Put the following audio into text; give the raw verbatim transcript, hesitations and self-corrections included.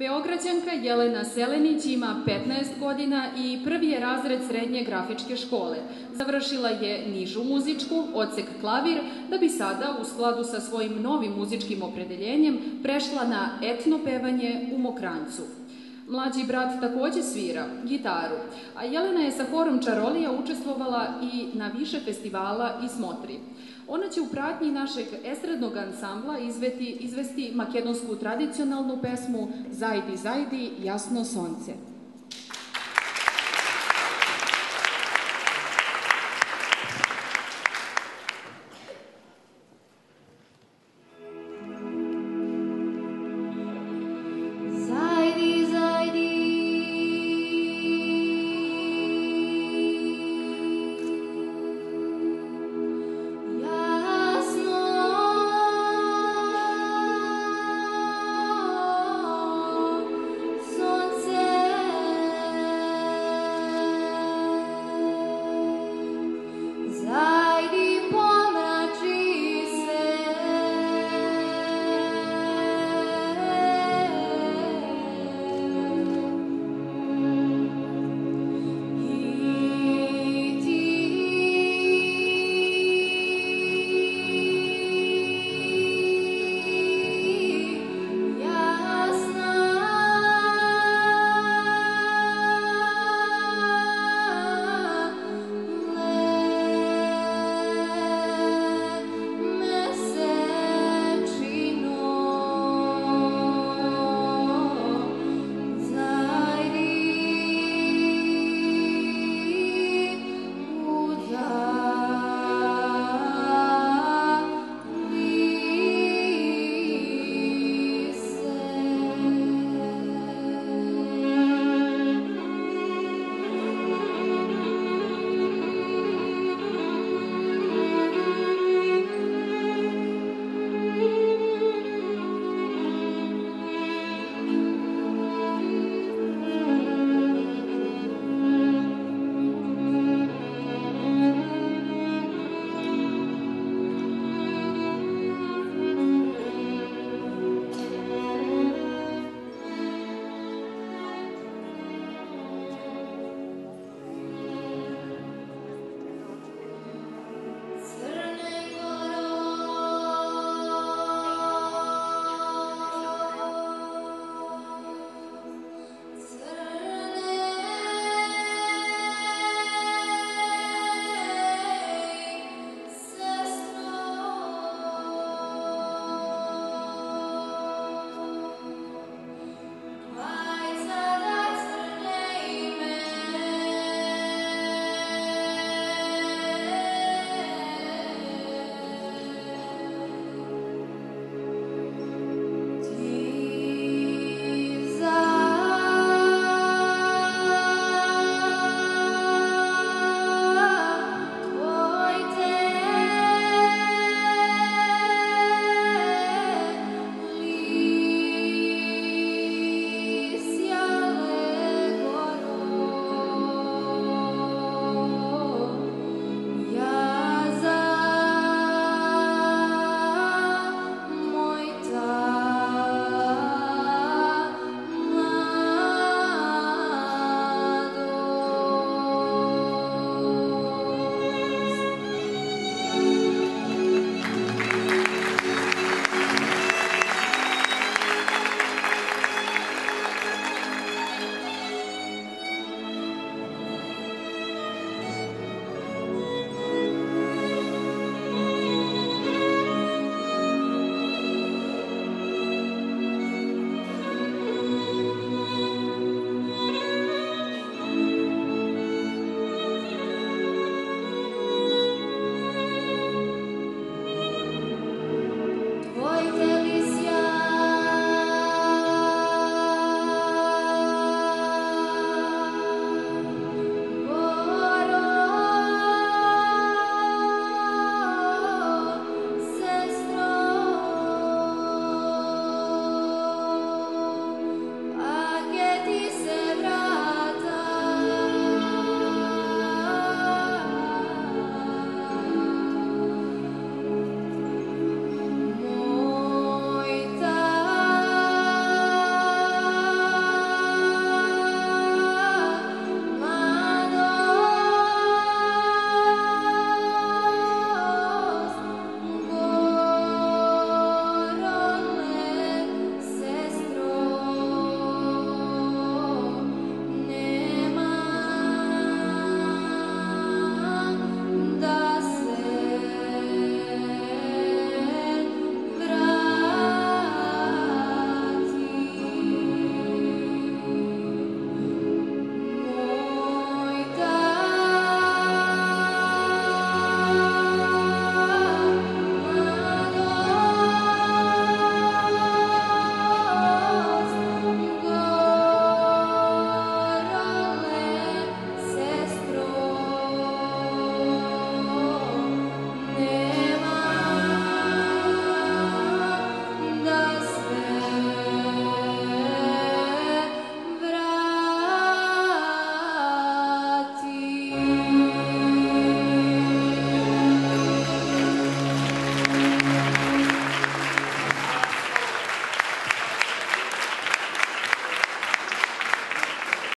Beograđanka Jelena Selenić ima petnaest godina i prvi je razred srednje grafičke škole. Završila je nižu muzičku, odsek klavir, da bi sada, u skladu sa svojim novim muzičkim opredeljenjem, prešla na etno pevanje u Mokranjcu. Mlađi brat takođe svira gitaru, a Jelena je sa horom Čarolija učestvovala i na više festivala i smotri. Ona će u pratnji našeg estradnog ansambla izvesti, izvesti makedonsku tradicionalnu pesmu Zajdi, zajdi, jasno sonce.